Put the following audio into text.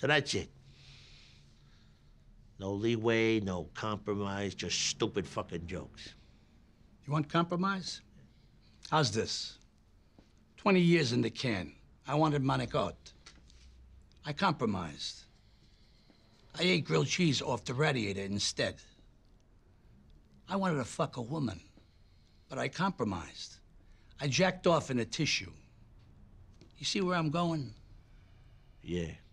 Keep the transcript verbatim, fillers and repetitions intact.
So that's it. No leeway, no compromise, just stupid fucking jokes. You want compromise? How's this? Twenty years in the can. I wanted manigot. I compromised. I ate grilled cheese off the radiator instead. I wanted to fuck a woman, but I compromised. I jacked off in a tissue. You see where I'm going? Yeah.